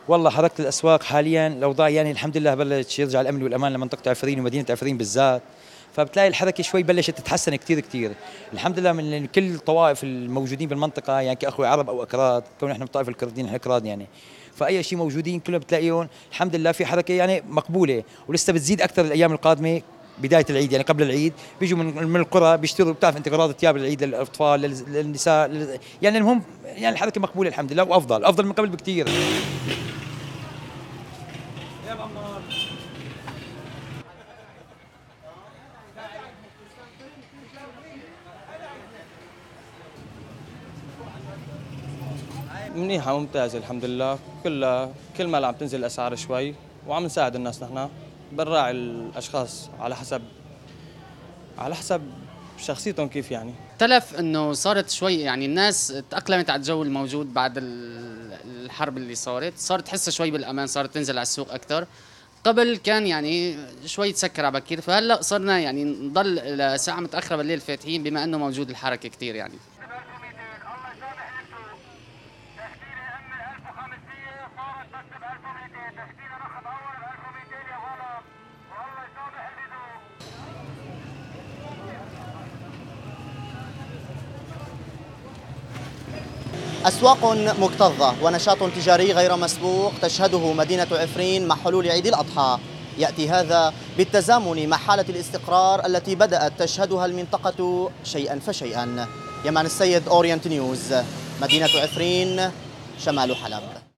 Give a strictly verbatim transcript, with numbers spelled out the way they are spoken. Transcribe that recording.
والله حركة الأسواق حاليا الأوضاع يعني الحمد لله بلش يرجع الأمن والأمان لمنطقة عفرين ومدينة عفرين بالذات. فبتلاقي الحركة شوي بلشت تتحسن كتير كتير الحمد لله من كل الطوائف الموجودين بالمنطقة، يعني كأخوة عرب أو أكراد، كون إحنا من الطائفة الكرديين إحنا أكراد يعني. فأي شيء موجودين كلهم بتلاقيهم الحمد لله في حركة يعني مقبولة، ولسه بتزيد أكثر الأيام القادمة. بداية العيد يعني قبل العيد بيجوا من من القرى بيشتروا، بتعرف انت اغراض الثياب العيد للاطفال لل- للنساء لل- يعني المهم يعني الحركة مقبولة الحمد لله، وافضل افضل من قبل بكثير. منيحة ممتازة الحمد لله، كلها كل ما عم تنزل الأسعار شوي وعم نساعد الناس. نحن بنراعي الأشخاص على حسب على حسب شخصيتهم كيف يعني. اختلف انه صارت شوي يعني الناس تأقلمت على الجو الموجود بعد ال- الحرب اللي صارت، صارت تحس شوي بالامان، صارت تنزل على السوق اكثر. قبل كان يعني شوي تسكر على بكير، فهلا صرنا يعني نضل لساعة متأخرة بالليل فاتحين بما انه موجود الحركة كثير يعني. أسواق مكتظة ونشاط تجاري غير مسبوق تشهده مدينة عفرين مع حلول عيد الأضحى. يأتي هذا بالتزامن مع حالة الاستقرار التي بدأت تشهدها المنطقة شيئا فشيئا. يمان السيد، أورينت نيوز، مدينة عفرين، شمال حلب.